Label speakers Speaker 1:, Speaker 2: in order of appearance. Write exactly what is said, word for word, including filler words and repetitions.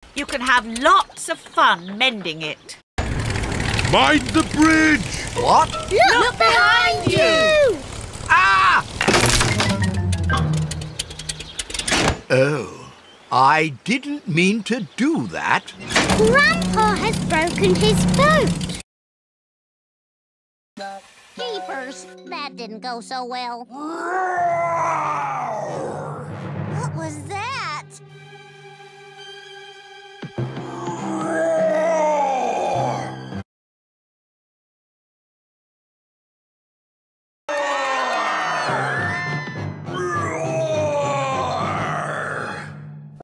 Speaker 1: You can have lots of fun mending it.
Speaker 2: Mind the bridge!
Speaker 3: What?
Speaker 4: Look,
Speaker 1: Look behind you!
Speaker 3: Ah! Oh, I didn't mean to do that.
Speaker 4: Grandpa has broken his boat.
Speaker 5: Jeepers, that didn't go so well. What was that?